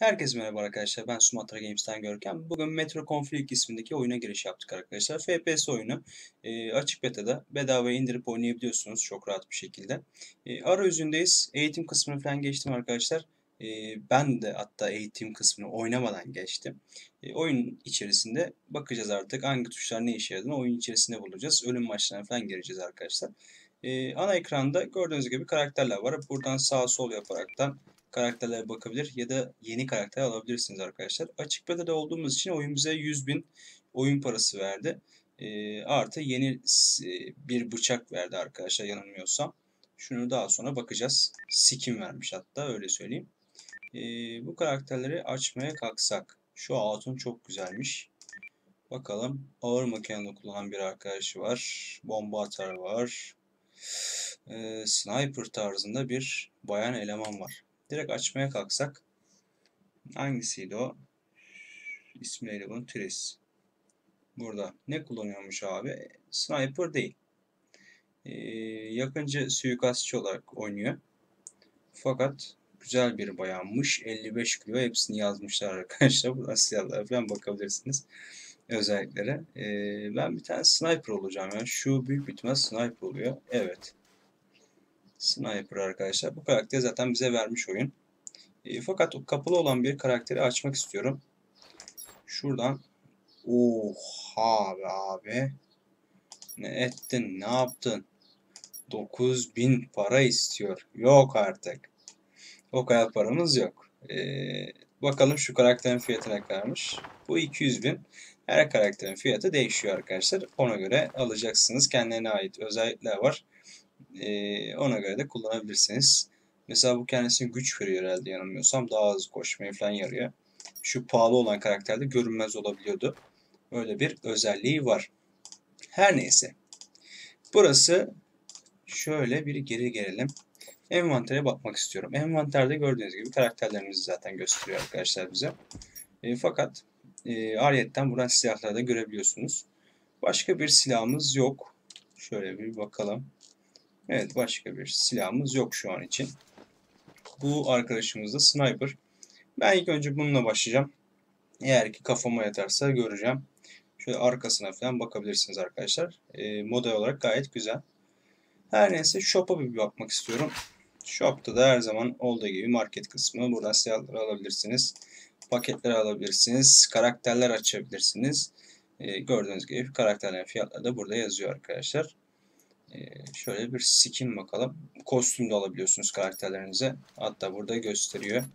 Herkese merhaba arkadaşlar. Ben Sumatra Games'ten Görkem. Bugün Metro Conflict ismindeki oyuna giriş yaptık arkadaşlar. FPS oyunu. Açık beta'da bedava indirip oynayabiliyorsunuz çok rahat bir şekilde. Arayüzündeyiz. Eğitim kısmını falan geçtim arkadaşlar. Ben de hatta eğitim kısmını oynamadan geçtim. Oyun içerisinde bakacağız artık hangi tuşlar ne işe yaradığını oyun içerisinde bulacağız. Ölüm maçlarına falan gireceğiz arkadaşlar. Ana ekranda gördüğünüz gibi karakterler var. Buradan sağ sol yaparaktan karakterlere bakabilir ya da yeni karakter alabilirsiniz arkadaşlar. Açık beta'da olduğumuz için oyun bize 100.000 oyun parası verdi. Artı yeni bir bıçak verdi arkadaşlar yanılmıyorsam. Şunu daha sonra bakacağız. Skin vermiş hatta öyle söyleyeyim. Bu karakterleri açmaya kalksak. Şu hatun çok güzelmiş. Bakalım ağır makinede kullanan bir arkadaşı var. Bomba atar var. Sniper tarzında bir bayan eleman var. Direkt açmaya kalksak hangisiydi o? İsmi neydi bunun? Tris. Burada ne kullanıyormuş abi? Sniper değil. Yakıncı suikastçı olarak oynuyor. Fakat güzel bir bayanmış. 55 kilo hepsini yazmışlar arkadaşlar. Buradan silahlara falan bakabilirsiniz. Özelliklere. Ben bir tane sniper olacağım. Yani şu büyük bir ihtimal sniper oluyor. Evet. Sniper arkadaşlar. Bu karakteri zaten bize vermiş oyun. Fakat o kapalı olan bir karakteri açmak istiyorum. Şuradan. Oha be abi. Ne ettin? Ne yaptın? 9.000 para istiyor. Yok artık. O kadar paramız yok. Bakalım şu karakterin fiyatı ne kadarmış? Bu 200.000. Her karakterin fiyatı değişiyor arkadaşlar. Ona göre alacaksınız. Kendilerine ait özellikler var. Ona göre de kullanabilirsiniz. Mesela bu kendisine güç veriyor herhalde yanılmıyorsam. Daha hızlı koşmaya falan yarıyor. Şu pahalı olan karakterde görünmez olabiliyordu. Öyle bir özelliği var. Her neyse. Burası şöyle bir geri gelelim. Envantere bakmak istiyorum. Envanterde gördüğünüz gibi karakterlerimizi zaten gösteriyor arkadaşlar bize. Fakat ayrıyetten buradan silahları da görebiliyorsunuz. Başka bir silahımız yok. Şöyle bir bakalım. Evet, başka bir silahımız yok şu an için. Bu arkadaşımız da sniper. Ben ilk önce bununla başlayacağım. Eğer ki kafama yatarsa göreceğim. Şöyle arkasına falan bakabilirsiniz arkadaşlar. Model olarak gayet güzel. Her neyse shop'a bir bakmak istiyorum. Shop'ta da her zaman olduğu gibi market kısmı. Buradan silahları alabilirsiniz. Paketleri alabilirsiniz. Karakterler açabilirsiniz. Gördüğünüz gibi karakterlerin fiyatları da burada yazıyor arkadaşlar. Şöyle bir skin bakalım. Kostüm de alabiliyorsunuz karakterlerinize. Hatta burada gösteriyor.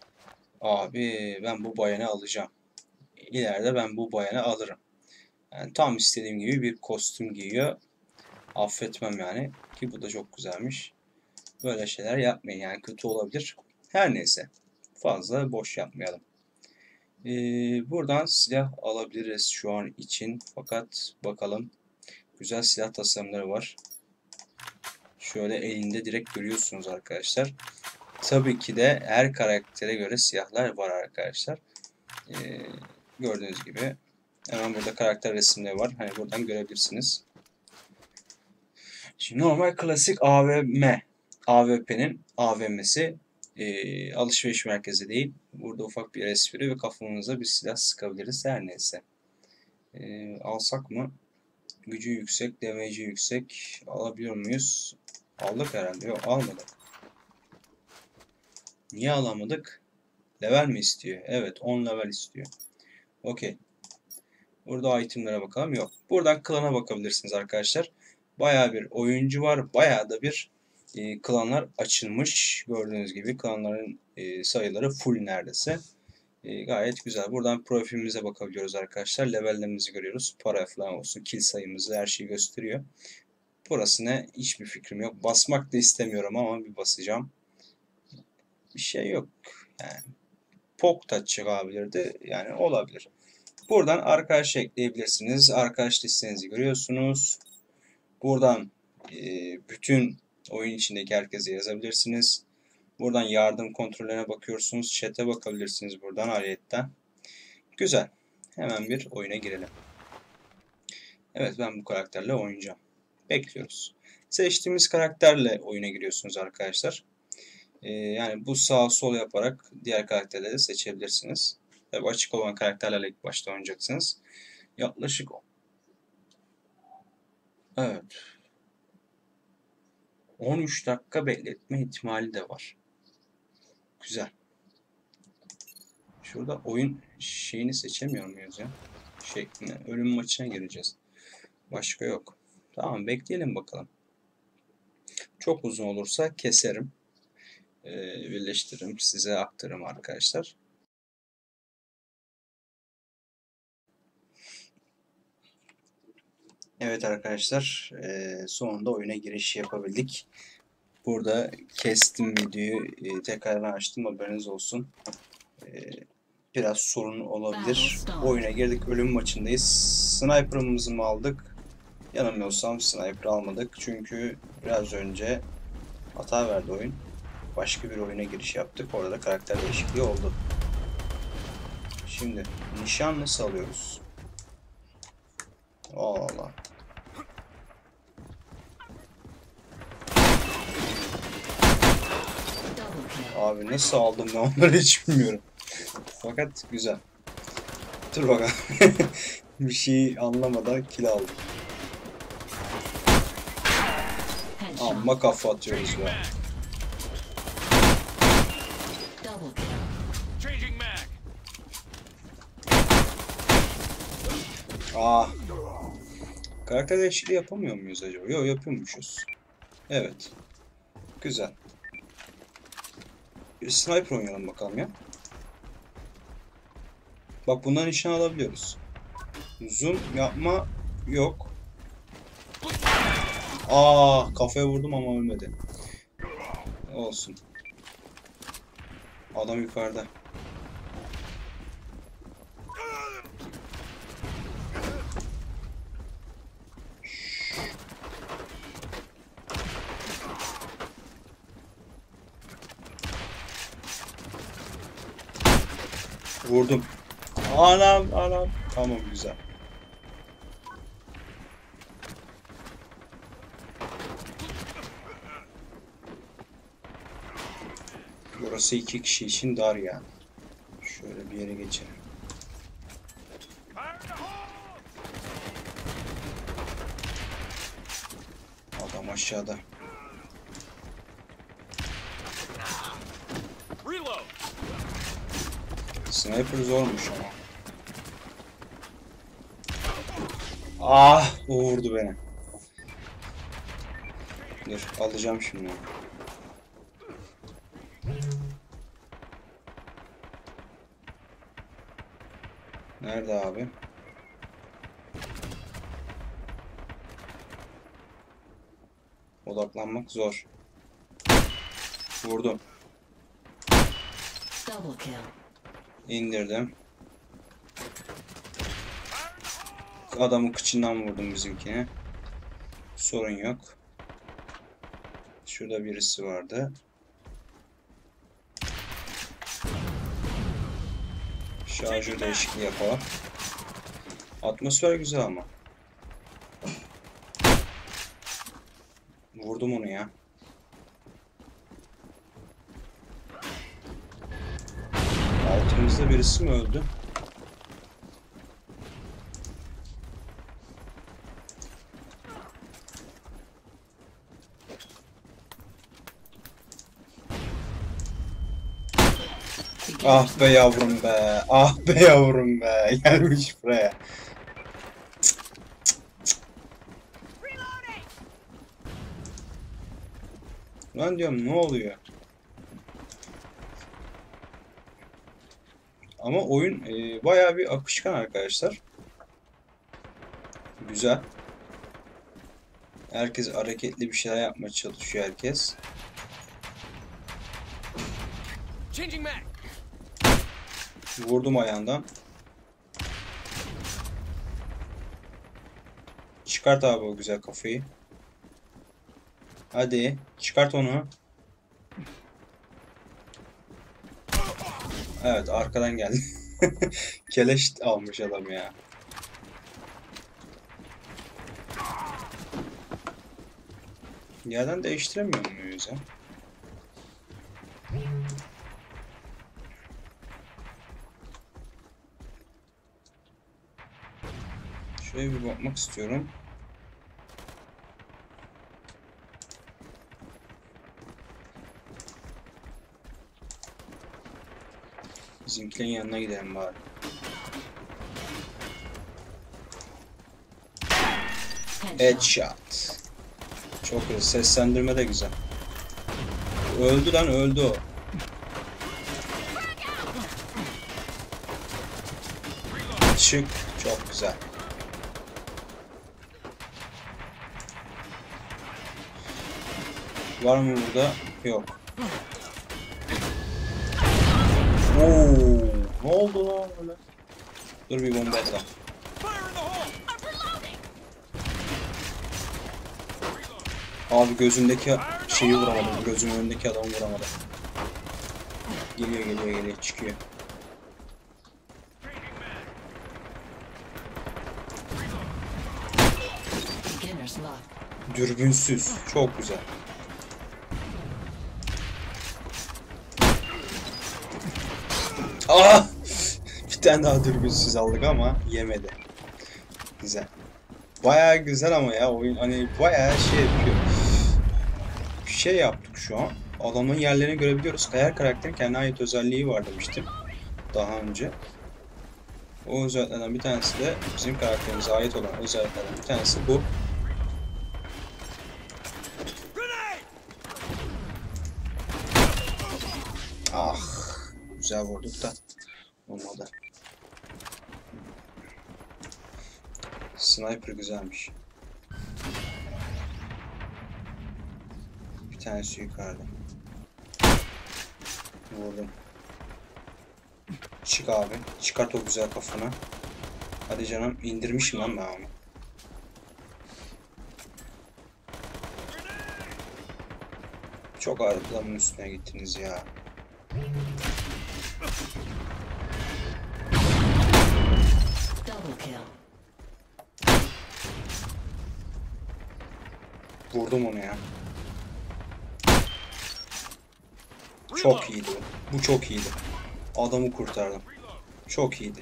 Abi ben bu bayanı alacağım. İleride ben bu bayanı alırım. Yani tam istediğim gibi bir kostüm giyiyor. Affetmem yani. Ki bu da çok güzelmiş. Böyle şeyler yapmayın yani kötü olabilir. Her neyse. Fazla boş yapmayalım. Buradan silah alabiliriz şu an için. Fakat bakalım. Güzel silah tasarımları var. Şöyle elinde direkt görüyorsunuz arkadaşlar. Tabii ki de her karaktere göre silahlar var arkadaşlar. Gördüğünüz gibi. Hemen burada karakter resimleri var. Hani buradan görebilirsiniz. Şimdi normal klasik AVM. AWP'nin AVM'si alışveriş merkezi değil. Burada ufak bir espri ve kafamıza bir silah sıkabiliriz. Her neyse. Alsak mı? Gücü yüksek, damage'i yüksek. Alabiliyor muyuz? Aldık herhalde. Yok almadık. Niye alamadık? Level mi istiyor? Evet 10 level istiyor. Okey. Burada itemlere bakalım. Yok. Buradan klana bakabilirsiniz arkadaşlar. Bayağı bir oyuncu var. Bayağı da bir klanlar açılmış. Gördüğünüz gibi klanların sayıları full neredeyse. Gayet güzel. Buradan profilimize bakabiliyoruz arkadaşlar. Levellerimizi görüyoruz. Para falan olsun. Kill sayımızı her şeyi gösteriyor. Burası ne? Hiçbir fikrim yok. Basmak da istemiyorum ama bir basacağım. Bir şey yok. Yani pok touch çıkabilirdi. Yani olabilir. Buradan arkadaş ekleyebilirsiniz. Arkadaş listenizi görüyorsunuz. Buradan bütün oyun içindeki herkese yazabilirsiniz. Buradan yardım kontrollerine bakıyorsunuz. Chat'e bakabilirsiniz buradan ayrıyetten. Güzel. Hemen bir oyuna girelim. Evet ben bu karakterle oynayacağım. Bekliyoruz. Seçtiğimiz karakterle oyuna giriyorsunuz arkadaşlar. Yani bu sağ sol yaparak diğer karakterleri seçebilirsiniz. Tabii açık olan karakterlerle ilk başta oynayacaksınız. Yaklaşık evet 13 dakika bekletme ihtimali de var. Güzel. Şurada oyun şeyini seçemiyor muyuz ya? Şeklini. Ölüm maçına gireceğiz. Başka yok. Tamam, bekleyelim bakalım. Çok uzun olursa keserim. Birleştiririm. Size aktarırım arkadaşlar. Evet arkadaşlar. Sonunda oyuna giriş yapabildik. Burada kestim videoyu. Tekrardan açtım. Haberiniz olsun. Biraz sorun olabilir. Oyuna girdik. Ölüm maçındayız. Sniper'ımızı mı aldık? Yanılmıyorsam sniper almadık. Çünkü biraz önce hata verdi oyun. Başka bir oyuna giriş yaptık. Orada da karakter değişikliği oldu. Şimdi nişan nasıl alıyoruz? Allah. Abi nasıl aldım ben onları hiç bilmiyorum. Fakat güzel. Dur bakalım. Bir şey anlamadan kill aldım. Amma kafa atıyoruz be. Ah. Karakter değişikliği yapamıyor muyuz acaba? Yok, yapıyormuşuz. Evet. Güzel. Bir sniper oynayalım bakalım ya. Bak, bundan nişan alabiliyoruz. Zoom yapma yok. Kafaya vurdum ama ölmedi. Olsun. Adam yukarıda. Vurdum. Anam. Tamam, güzel. Burası 2 kişi için dar yani. Şöyle bir yere geçelim. Adam aşağıda. Sniper zormuş ama. Vurdu beni. Dur, alacağım şimdi. Nerede abi? Odaklanmak zor. Vurdum. İndirdim. Adamın kıçından vurdum bizimkine. Sorun yok. Şurada birisi vardı. Şarjör değişikliği yapalım. Atmosfer güzel ama. Vurdum onu ya. Altımızda birisi mi öldü? Ah be yavrum be. Ah be yavrum be. Gelmiş buraya. Lan diyorum, ne oluyor? Ama oyun bayağı bir akışkan arkadaşlar. Güzel. Herkes hareketli bir şeyler yapmaya çalışıyor herkes. Vurdum ayağından. Çıkart abi o güzel kafayı. Hadi çıkart onu. Evet, arkadan geldi. Keleş almış adam ya. Yerden değiştiremiyor muyuz ya? Şöyle bir bakmak istiyorum. Bizimkilerin yanına gidelim bari. Headshot. Çok güzel. Seslendirme de güzel. Öldü lan, öldü o. Çık. Çok güzel. Var mı burada? Yok. Oo, ne oldu lan öyle? Dur bir bomba atalım. Abi gözündeki şeyi vuramadım. Gözümün önündeki adamı vuramadım. Geliyor çıkıyor. Dürbünsüz. Çok güzel. Ah! Bir tane daha dürbünsüz aldık ama yemedi. Güzel. Bayağı güzel ama ya oyun hani bayağı şey yapıyor. Bir şey yaptık şu an. Adamın yerlerini görebiliyoruz. Her karakterin kendine ait özelliği var demiştim daha önce. O özelliklerden bir tanesi de bizim karakterimize ait olan özelliklerden bir tanesi bu. Ah, güzel vurduk da olmadı. Sniper güzelmiş. Bir tanesi yukarıda. Vurdum. Çık abi. Çıkart o güzel kafanı. Hadi canım, indirmişim lan ben onu. Çok adamın üstüne gittiniz ya. Vurdum onu ya. Çok iyiydi. Bu çok iyiydi. Adamı kurtardım. Çok iyiydi.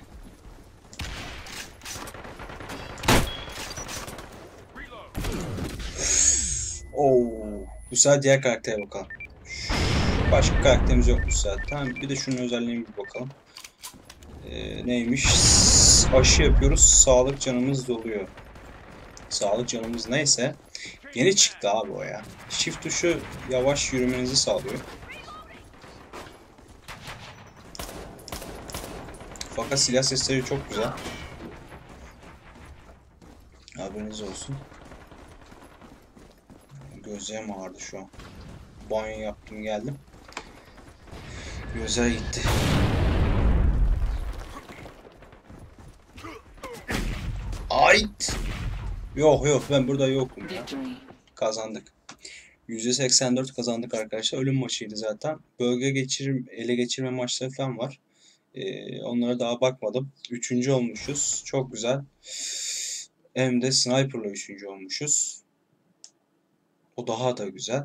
Oo. Bu sefer diğer karaktere bakalım. Başka karakterimiz yokmuş zaten. Bir de şunun özelliğine bir bakalım. Neymiş? Aşı yapıyoruz. Sağlık canımız doluyor. Sağlık canımız neyse. Yeni çıktı abi o ya. Shift tuşu yavaş yürümenizi sağlıyor. Fakat silah sesleri çok güzel. Haberiniz olsun. Gözlerim ağrıdı şu an. Banyo yaptım geldim. Gözler gitti. Ait. Yok ben burada yokum ya. Kazandık. %84 kazandık arkadaşlar. Ölüm maçıydı zaten. Ele geçirme maçları falan var. Onlara daha bakmadım. Üçüncü olmuşuz. Çok güzel. Hem de sniper'la üçüncü olmuşuz. O daha da güzel.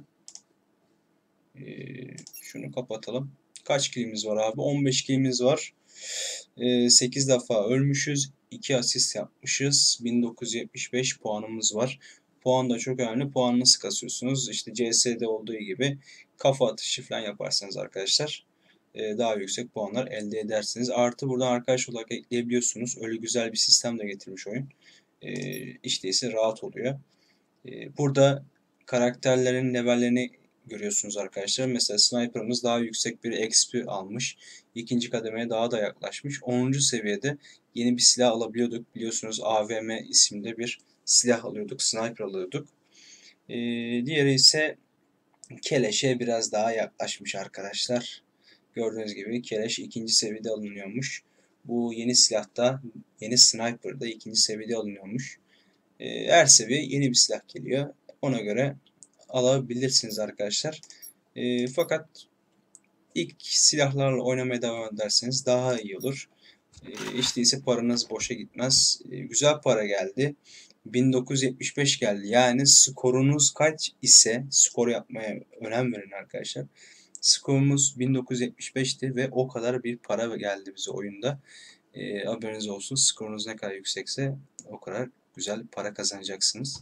Şunu kapatalım. Kaç kilimiz var abi? 15 kilimiz var. 8 defa ölmüşüz. 2 asist yapmışız. 1975 puanımız var. Puan da çok önemli. Puanı nasıl kasıyorsunuz? İşte CS'de olduğu gibi kafa atışı falan yaparsanız arkadaşlar daha yüksek puanlar elde edersiniz. Artı buradan arkadaş olarak ekleyebiliyorsunuz. Öyle güzel bir sistem de getirmiş oyun. İşte ise rahat oluyor. Burada karakterlerin levellerini görüyorsunuz arkadaşlar. Mesela Sniper'ımız daha yüksek bir XP almış. İkinci kademeye daha da yaklaşmış. 10. seviyede yeni bir silah alabiliyorduk. Biliyorsunuz AVM isimde bir silah alıyorduk. Sniper alıyorduk. Diğeri ise Keleş'e biraz daha yaklaşmış arkadaşlar. Gördüğünüz gibi Keleş ikinci seviyede alınıyormuş. Bu yeni silahta, yeni Sniper'da ikinci seviyede alınıyormuş. Her seviye yeni bir silah geliyor. Ona göre alabilirsiniz arkadaşlar. Fakat ilk silahlarla oynamaya devam ederseniz daha iyi olur. İşte ise paranız boşa gitmez. Güzel para geldi. 1975 geldi. Yani skorunuz kaç ise skor yapmaya önem verin arkadaşlar. Skorumuz 1975'ti ve o kadar bir para geldi bize oyunda. Haberiniz olsun. Skorunuz ne kadar yüksekse o kadar güzel para kazanacaksınız.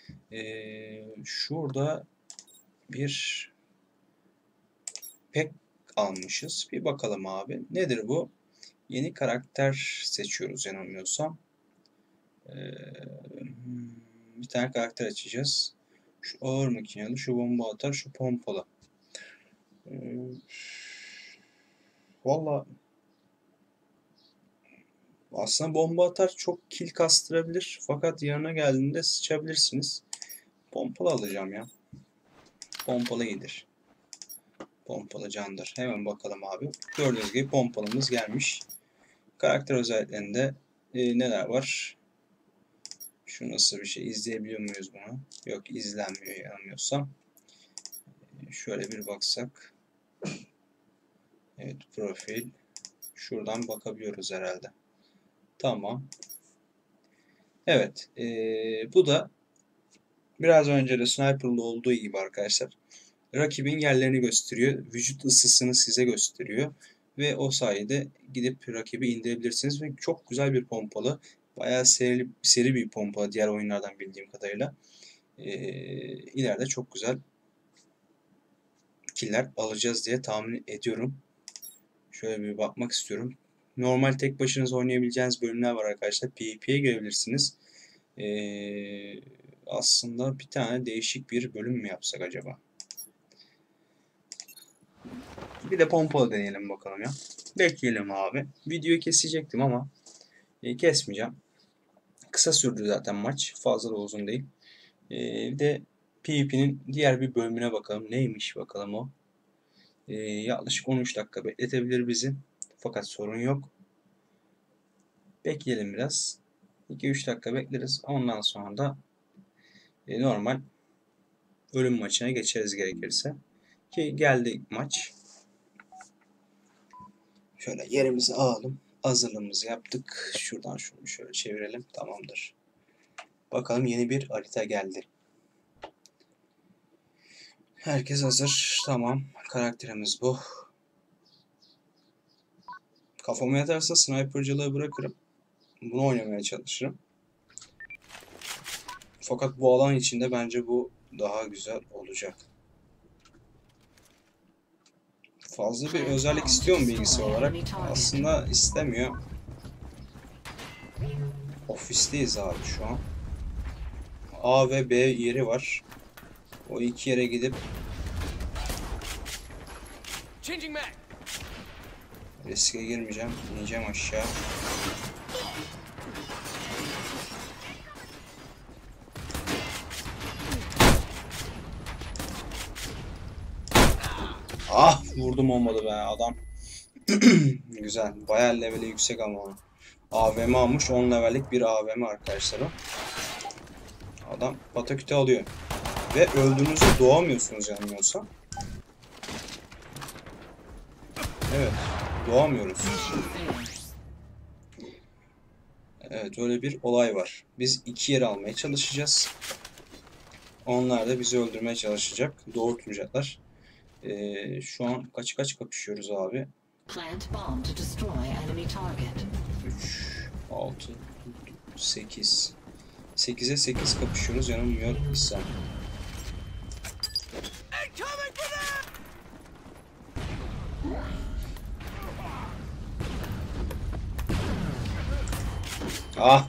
Şurada bir pek almışız. Bir bakalım abi. Nedir bu? Yeni karakter seçiyoruz yanılmıyorsam. Bir tane karakter açacağız. Şu ağır makinalı, şu bomba atar, şu pompalı. Valla aslında bomba atar çok kill kastırabilir. Fakat yanına geldiğinde sıçabilirsiniz. Pompalı alacağım ya. Pompalı iyidir. Pompalı candır. Hemen bakalım abi. Gördüğünüz gibi pompalımız gelmiş. Karakter özelliklerinde neler var? Şu nasıl bir şey? İzleyebiliyor muyuz bunu? Yok, izlenmiyor yanılmıyorsam. Şöyle bir baksak. Evet, profil. Şuradan bakabiliyoruz herhalde. Tamam. Evet. Bu da biraz önce de Sniper'lı olduğu gibi arkadaşlar. Rakibin yerlerini gösteriyor. Vücut ısısını size gösteriyor. Ve o sayede gidip rakibi indirebilirsiniz. Ve çok güzel bir pompalı. Bayağı seri bir pompalı diğer oyunlardan bildiğim kadarıyla. İleride çok güzel killer alacağız diye tahmin ediyorum. Şöyle bir bakmak istiyorum. Normal tek başınıza oynayabileceğiniz bölümler var arkadaşlar. PvP'ye girebilirsiniz. Aslında bir tane değişik bir bölüm mü yapsak acaba? Bir de pompalı deneyelim bakalım ya. Bekleyelim abi. Videoyu kesecektim ama kesmeyeceğim. Kısa sürdü zaten maç. Fazla da uzun değil. Bir de PvP'nin diğer bir bölümüne bakalım. Neymiş bakalım o. Yaklaşık 13 dakika bekletebilir bizi. Fakat sorun yok. Bekleyelim biraz. 2-3 dakika bekleriz. Ondan sonra da normal ölüm maçına geçeriz gerekirse. Ki geldi maç. Şöyle yerimizi alalım. Hazırlığımızı yaptık. Şuradan şunu şöyle çevirelim. Tamamdır. Bakalım yeni bir harita geldi. Herkes hazır. Tamam. Karakterimiz bu. Kafama yatarsa snipercılığı bırakırım. Bunu oynamaya çalışırım. Fakat bu alan içinde bence bu daha güzel olacak. Fazla bir özellik istiyor mu bilgisayar olarak? Aslında istemiyor. Ofisteyiz abi şu an. A ve B yeri var. O iki yere gidip riske girmeyeceğim. İneceğim aşağı. Ah, vurdum, olmadı be adam. Güzel. Bayağı leveli yüksek ama. AVM almış. 10 levellik bir AVM arkadaşlar o. Adam pataküte alıyor. Ve öldüğünüzde doğamıyorsunuz yanılmıyorsam. Evet. Doğamıyoruz. Evet, öyle bir olay var. Biz iki yeri almaya çalışacağız. Onlar da bizi öldürmeye çalışacak. Doğurtmayacaklar. Şu an kaç kapışıyoruz abi? 3, 6, 8. 8'e 8 kapışıyoruz yanılmıyorsam. Ah!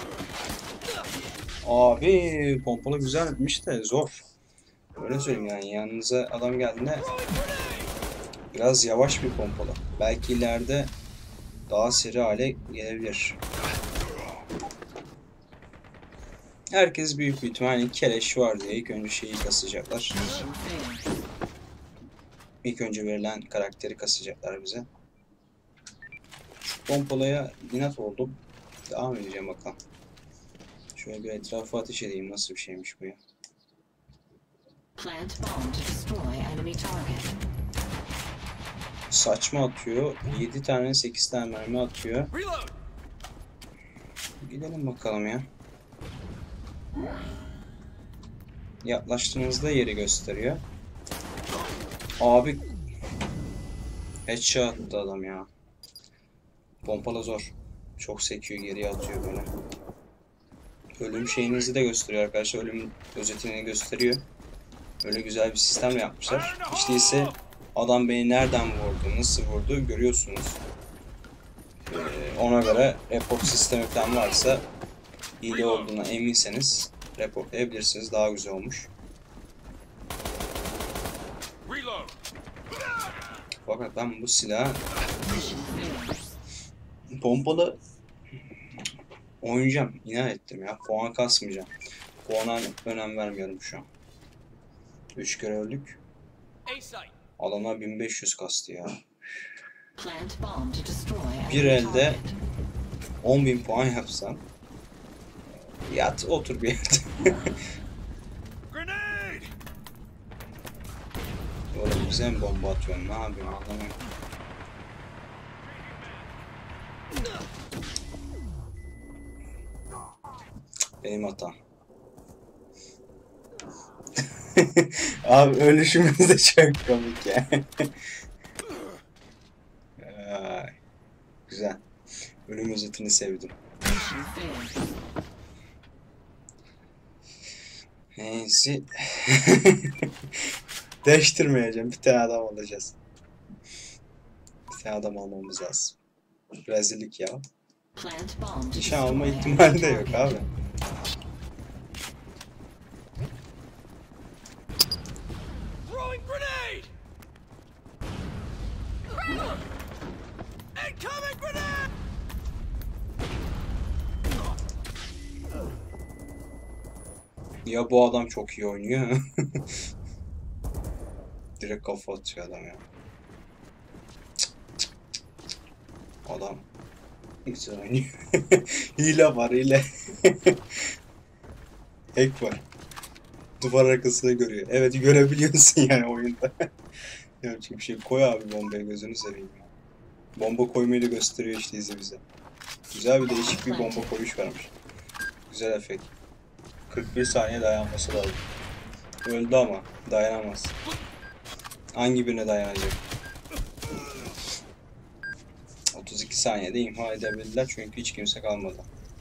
Abi pompalı güzelmiş de zor. Öyle söyleyeyim yani, yanınıza adam geldiğinde biraz yavaş bir pompalı. Belki ileride daha seri hale gelebilir. Herkes büyük bir ihtimalle keleş var diye ilk önce şeyi kasacaklar. İlk önce verilen karakteri kasacaklar bize. Şu pompalaya inat oldum. Devam edeceğim bakalım. Şöyle bir etrafa ateş edeyim, nasıl bir şeymiş bu ya. Saçma atıyor. 7 tane 8 tane mermi atıyor. Gidelim bakalım ya. Yaklaştığınızda yeri gösteriyor. Abi headshot attı adam ya. Pompalı zor. Çok sekiyor, geriye atıyor böyle. Ölüm şeyinizi de gösteriyor arkadaşlar. Ölüm özetini gösteriyor. Öyle güzel bir sistem yapmışlar. Hiç değilse adam beni nereden vurdu, nasıl vurdu görüyorsunuz. Ona göre report sistemi falan varsa, hile olduğuna eminseniz reportlayabilirsiniz. Daha güzel olmuş. Fakat ben bu silah pompalı oynayacağım. İnan ettim ya. Puan kasmayacağım. Puana önem vermiyorum şu an. 3 kere öldük. Alana 1500 kastı ya. Bir elde 10.000 puan yapsam. Yat otur bir yerde. Oğlum güzel mi bomba atıyorsun? Ne yapıyorsun anlamıyorum. Benim hatam. Abi ölüşümüz de çok komik ya. Ay, güzel. Ölüm özetini sevdim. Neyse. Değiştirmeyeceğim. Bir tane adam alacağız. Bir tane adam almamız lazım. Rezillik ya. Nişan alma ihtimali de yok abi. Ya bu adam çok iyi oynuyor. Direkt kafa atıyor adam ya. Adam güzel oynuyor. Hile var, hile. Hack var. Duvar arkasını görüyor. Evet, görebiliyorsun yani oyunda. Yapacak bir şey. Koy abi bombayı, gözünü seveyim ya. Bomba koymayı da gösteriyor işte, izle bize. Güzel bir değişik bir bomba koyuş vermiş. Güzel efekt. 41 saniye dayanması lazım. Öldü ama dayanamaz. Hangi birine dayanacak? 32 saniyede imha edebildiler çünkü hiç kimse kalmadı.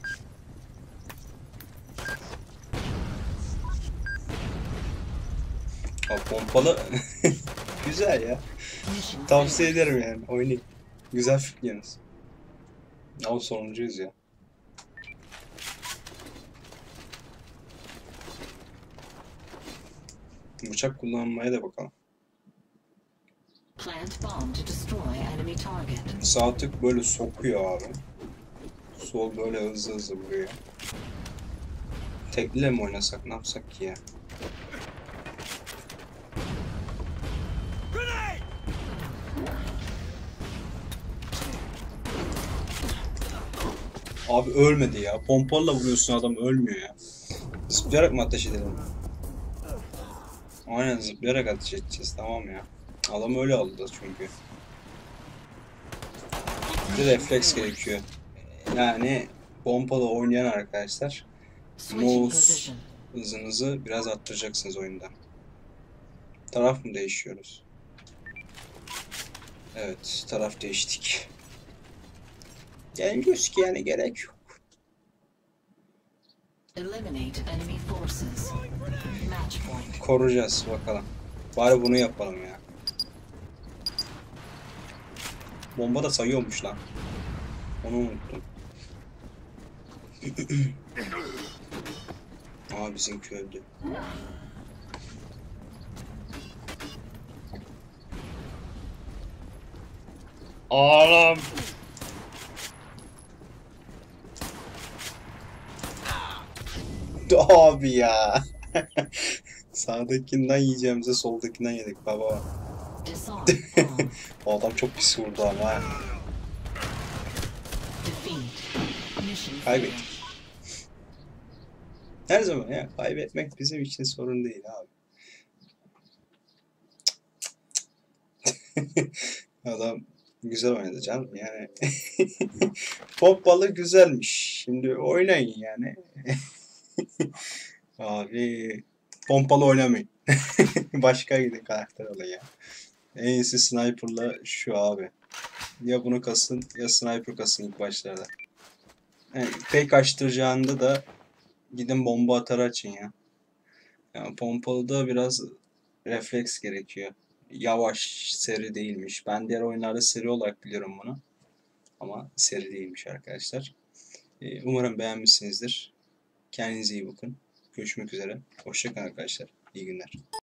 O pompalı güzel ya. Tavsiye ederim yani. Oynayın. Güzel fikir yalnız. O sonuncuyuz ya. Bıçak kullanmaya da bakalım. Sağ tık böyle sokuyor abi. Sol böyle hızlı hızlı vuruyor. Tekliyle mi oynasak, ne yapsak ki ya? Abi ölmedi ya. Pompalı vuruyorsun, adam ölmüyor ya. Zıplayarak mı ateş edelim? Aynen, zıplayarak ateş edeceğiz, tamam ya. Adam öyle aldı çünkü. Bir de refleks gerekiyor. Yani pompalı oynayan arkadaşlar mouse hızınızı biraz arttıracaksınız oyunda. Taraf mı değişiyoruz? Evet, taraf değiştik. Yani yani gerek yok. Koruyacağız bakalım. Bari bunu yapalım ya. Bomba da sayıyormuş lan. Onu unuttum. Aa, bizimki öldü. Ağlam. Abi ya. Sağdakinden yiyeceğimize soldakinden yedik baba. O adam çok pis vurdu ama. Kaybettik. Her zaman ya, kaybetmek bizim için sorun değil abi. Adam güzel oynadı canım yani. Pompalı güzelmiş. Şimdi oynayın yani. Abi pompalı oynamayın. Başka bir karakter alın ya. En iyisi sniper'la şu abi. Ya bunu kasın ya sniper kasın ilk başlarda. Yani fake açtıracağında da gidin bomba atar açın ya. Yani pompalıda biraz refleks gerekiyor. Yavaş, seri değilmiş. Ben diğer oyunlarda seri olarak biliyorum bunu. Ama seri değilmiş arkadaşlar. Umarım beğenmişsinizdir. Kendinize iyi bakın. Görüşmek üzere. Hoşça kalın arkadaşlar. İyi günler.